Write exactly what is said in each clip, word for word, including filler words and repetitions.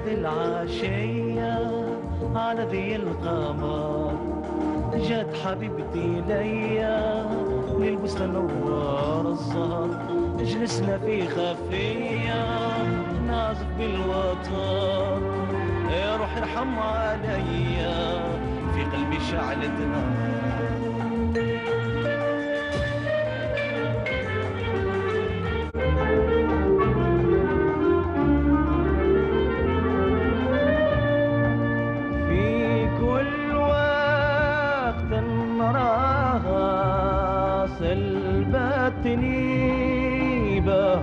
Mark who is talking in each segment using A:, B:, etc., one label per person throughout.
A: محلى العشية على ذي القمر، جات حبيبتي ليا للبستان نور الزهر، جلسنا في خفية نعزف بالوتر، يا روح ارحم عليا في قلبي شعلت نار. في كل وقت نراها سلبتني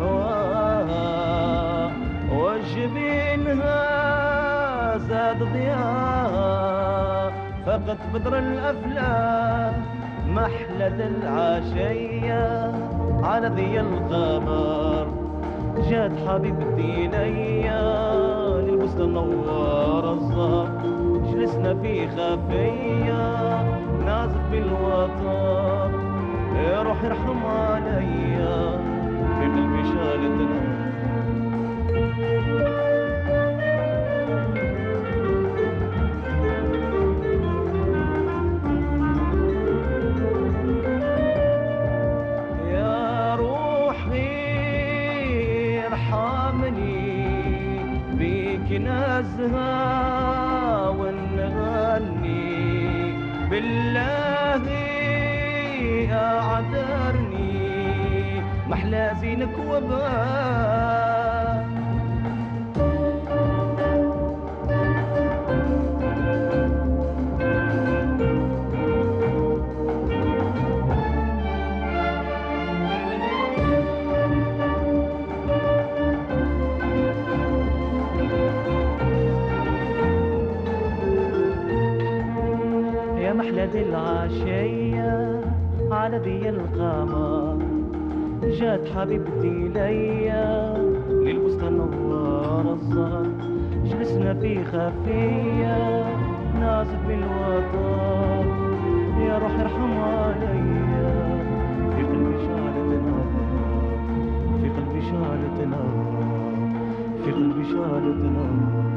A: بهواها، وجبينها زاد ضياها، فقد بدر الأفلاك محلى العشية على ذي القمر، جات حبيبتي ليا للبستان نور الزهر، جلسنا في خفية نعزف بالوتر، يا روحي ارحم عليا في قلبي شالت نار. يا روحي ارحمني بيك نازها ونغني، بالله اعذرني محلى زينك وباك. يا محلى العشية على ذي القمر، جات حبيبتي ليا للبستان نور الزهر، جلسنا في خفية نعزف بالوتر، يا روح ارحم عليا في قلبي شعلت نار، في قلبي شعلت نار، في قلبي شعلت نار.